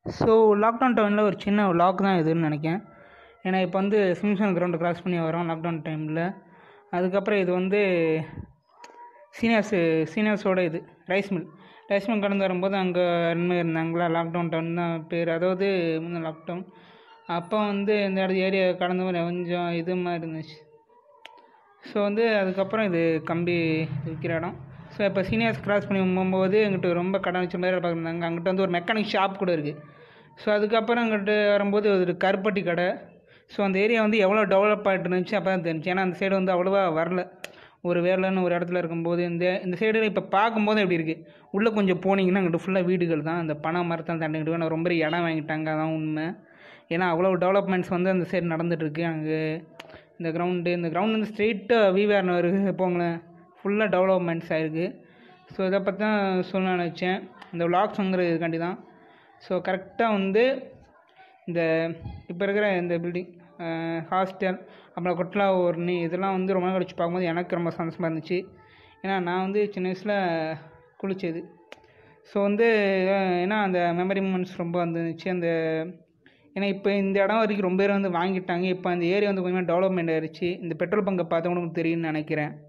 So lockdown டைமில் ஒரு சின்ன விலாக் தான் இதுன்னு நினைக்கிறேன். ஏன்னா இப்போ வந்து சிம்சன் கிரவுண்டு கிராஸ் பண்ணி வரோம் லாக்டவுன் டைமில். அதுக்கப்புறம் இது வந்து சீனியர்ஸோட இது ரைஸ் மில் கடந்து வரும்போது அங்கே இனிமேல் இருந்தாங்களா, லாக்டவுன் டைம் தான் பேர். அதாவது முன்ன லாக்டவுன் அப்போ வந்து இந்த ஏரியா கடந்து கொஞ்சம் இது மாதிரி இருந்துச்சு. ஸோ வந்து அதுக்கப்புறம் இது கம்பி விற்கிற இடம். ஸோ இப்போ சீனியர்ஸ் கிராஸ் பண்ணி போகும்போது எங்கிட்ட ரொம்ப கடன் வச்ச மாதிரி பார்க்குறாங்க. அங்கிட்ட வந்து ஒரு மெக்கானிக் ஷாப் கூட இருக்குது. ஸோ அதுக்கப்புறம் அங்கிட்ட வரும்போது ஒரு கருப்பட்டி கடை. ஸோ அந்த ஏரியா வந்து எவ்வளோ டெவலப் ஆகிட்டு இருந்துச்சு அப்போ தான் தெரிஞ்சு. ஏன்னா அந்த சைடு வந்து அவ்வளோவா வரல. ஒரு வேலைன்னு ஒரு இடத்துல இருக்கும்போது இந்த சைடில் இப்போ பார்க்கும்போது எப்படி இருக்குது, உள்ளே கொஞ்சம் போனீங்கன்னா அங்கிட்ட ஃபுல்லாக வீடுகள் தான். அந்த பனை மரத்தால் தண்டிக்கிட்டு நான் ரொம்ப இடம் வாங்கிட்டாங்க, அதான் உண்மை. ஏன்னா அவ்வளோ டெவலப்மெண்ட்ஸ் வந்து அந்த சைடு நடந்துகிட்ருக்கு. அங்கே இந்த கிரவுண்டு வந்து ஸ்ட்ரெயிட்டாக விவேர்னு போங்களேன், ஃபுல்லாக டெவலப்மெண்ட்ஸ் ஆகிருக்கு. ஸோ இதை பற்றி தான் சொல்ல நினச்சேன், இந்த விலாக்ஸுங்கிறது இதுக்காண்டி தான். ஸோ கரெக்டாக வந்து இந்த இப்போ இருக்கிற இந்த பில்டிங் ஹாஸ்டல் அப்புறம் கொட்லா ஊர்னி இதெல்லாம் வந்து ரொம்ப கழிச்சு பார்க்கும்போது எனக்கு ரொம்ப சந்தோஷமாக இருந்துச்சு. ஏன்னா நான் வந்து சின்ன வயசில் குளித்தது. ஸோ வந்து ஏன்னா அந்த மெமரி மூமெண்ட்ஸ் ரொம்ப வந்துருந்துச்சு. ஏன்னா இப்போ இந்த இடம் வரைக்கும் ரொம்ப பேர் வந்து வாங்கிட்டாங்க. இப்போ அந்த ஏரியா வந்து கொஞ்சமாக டெவலப்மெண்ட் ஆயிடுச்சு. இந்த பெட்ரோல் பங்கை பார்த்தவங்களுக்கு தெரியும்னு நினைக்கிறேன்.